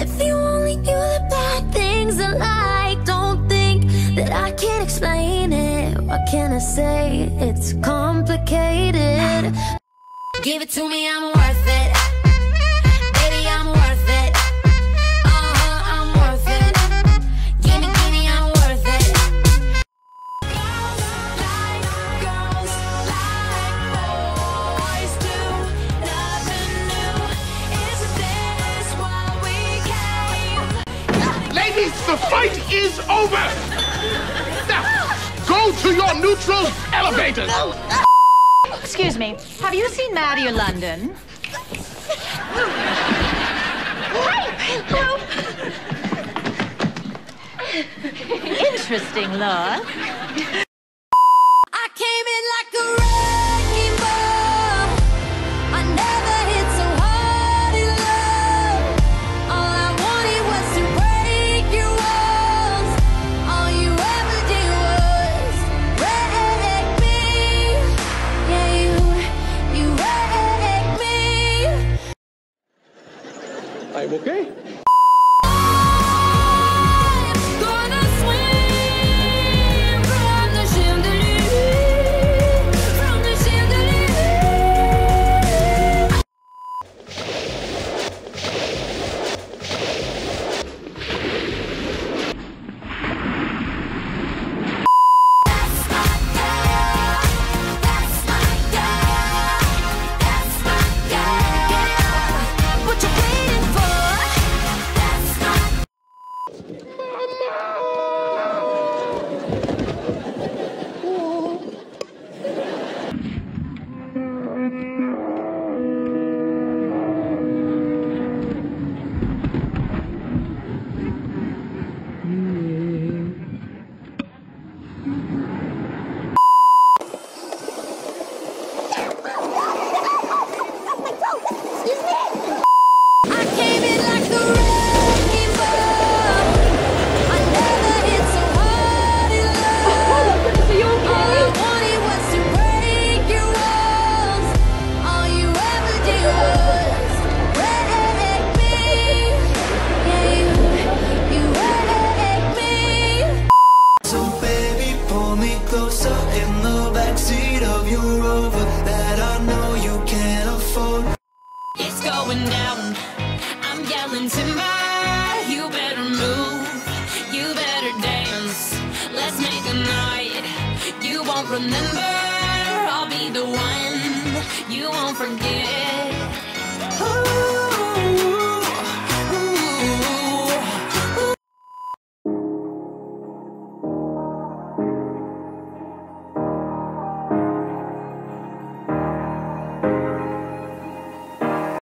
If you only knew the bad things I like, don't think that I can't explain it. What can I say? It's complicated. Give it to me, I'm worth it. Baby, I'm worth it. I'm worth it. Give me, I'm worth it. Girls like boys do. Nothing new. Isn't this what we came? Ladies, the fight is over! Now, go to your neutral elevators! Excuse me, have you seen Maddie or London? Hello. Interesting look. I came in like a wrecking ball. I never hit so hard in love. All I wanted was to break your walls. All you ever did was wreck me. Yeah, you wrecked me. I'm okay. Gonna swim from the chandelier, from the chandelier. That's my girl. That's my girl. That's my girl. What you waiting for? That's my I came in like a wrecking ball. I never hit so hard in love. All I wanted was to break your walls. All you ever did was wreck me. Yeah, you wrecked me. So baby, pull me closer in the backseat of your Rover that I know you can't afford. It's going down. I'm yelling timber. You better move. You better dance. Let's make a night you won't remember. I'll be the one you won't forget.